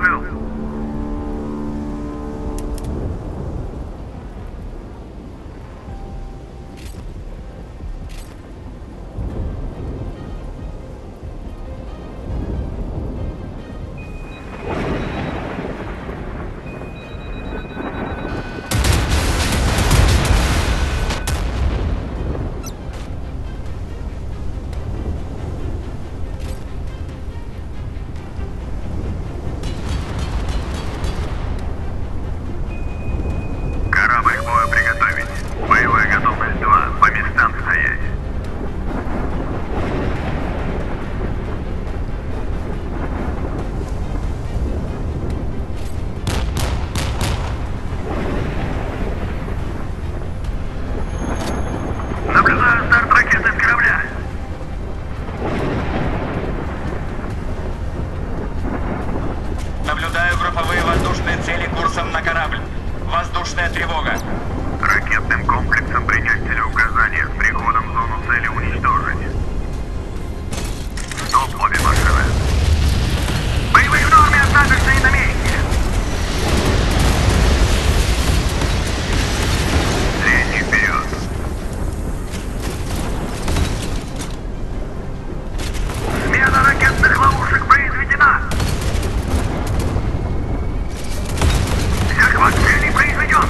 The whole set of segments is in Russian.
доложил. Корабль к бою приготовить. Боевая готовность 2. По местам стоять. Наблюдаю старт ракеты с корабля. Наблюдаю групповые воздушные цели курсом на корабль. Воздушная тревога. Ракетным комплексом принять целеуказания. С приходом в зону цели уничтожить. Стоп, обе машины. Боевые в норме, остаточные на месте. Средний вперед. Смена ракетных ловушек произведена. Захват цели произведен.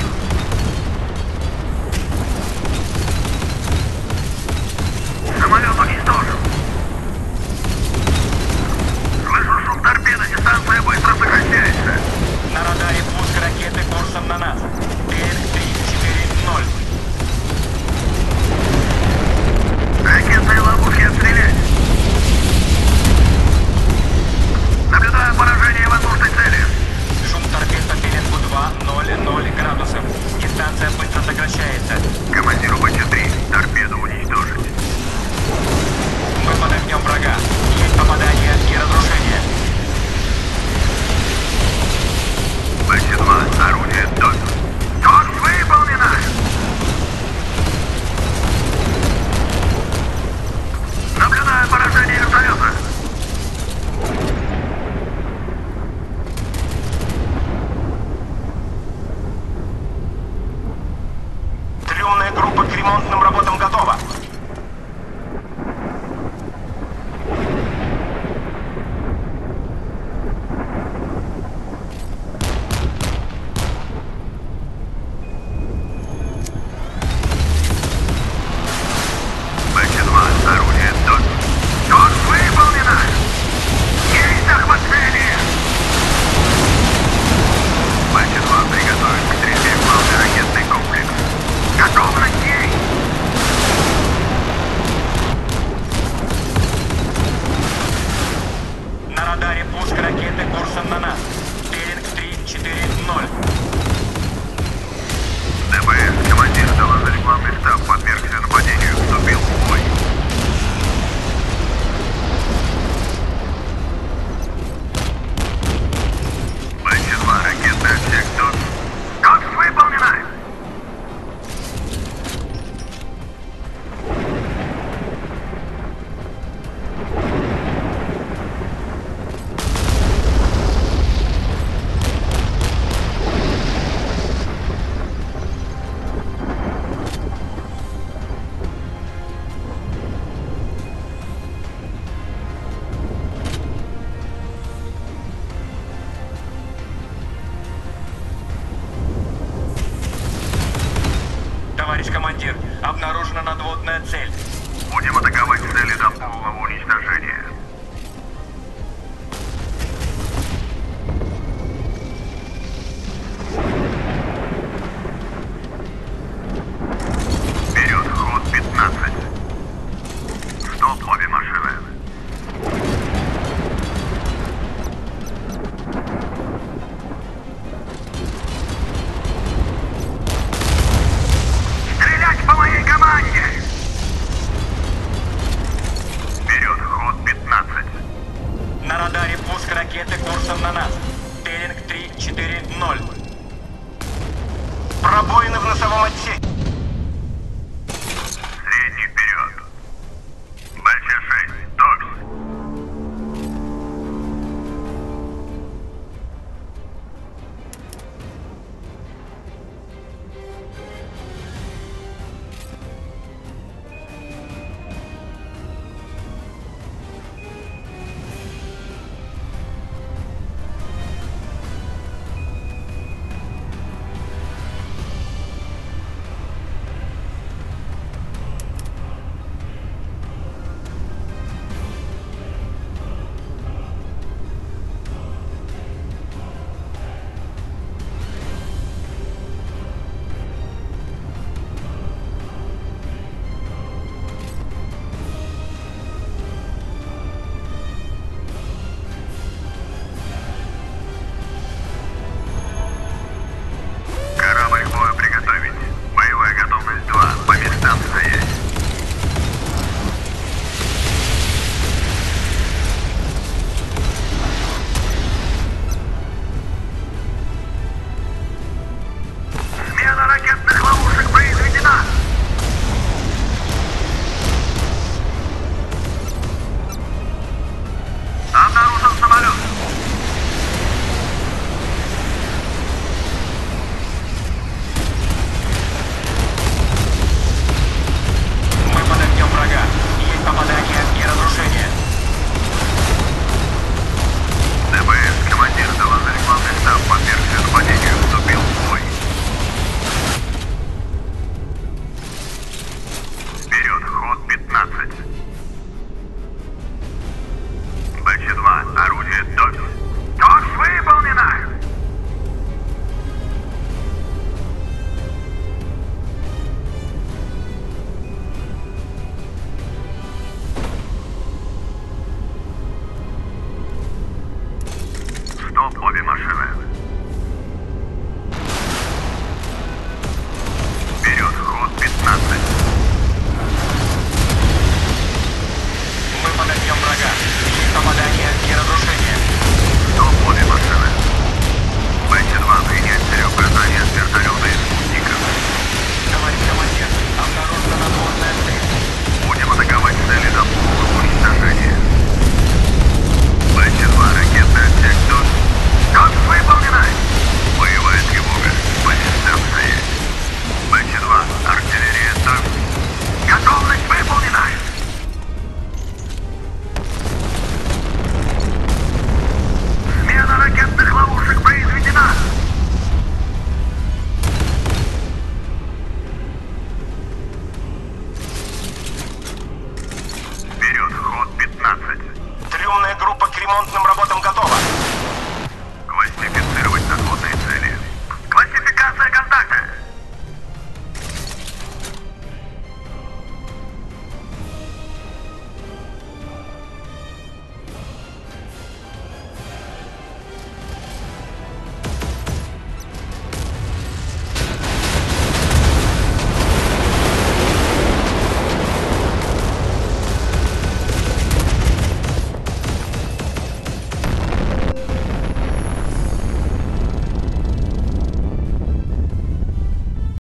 Самолет уничтожен. Слышу шум торпеды, дистанция быстро сокращается. На радаре пуск ракеты курсом на нас. Берег 340. Ракетные ловушки отстрелять. Наблюдаю поражение воздушной цели. Шум торпед по пеленгу 2:00 градусов. Дистанция быстро сокращается. Командиру БЧ-3, торпеду уничтожить. Мы под огнем врага. Есть попадание и разрушение. БЧ-2, орудие ДОТ. ТОКС выполнено! Наблюдаю поражение вертолета. Трюмная группа к ремонтным работам готова. БЧ-2, орудие ДОТ. ТОКС выполнено! Есть захват цели! БЧ-2 приготовить к стрельбе в главный ракетный комплекс. Готов Россия! На радаре пуск ракеты курсом на нас. Берег 340. ДБС, командир, доложить главный штаб, подвергся нападению, вступил в бой. БЧ-2, ракетный отсек ТОКС. ТОКС выполнено! Товарищ командир, обнаружена надводная цель. Будем атаковать цели до полного уничтожения. Вперед, ход 15. Стоп, обе машины. Стрелять по моей команде! Вперед, ход 15. На радаре пуск ракеты курсом на нас. Беринг 340. Пробоины в носовом отсеке. Средний вперед. БЧ-6, ТОКС. обе машины.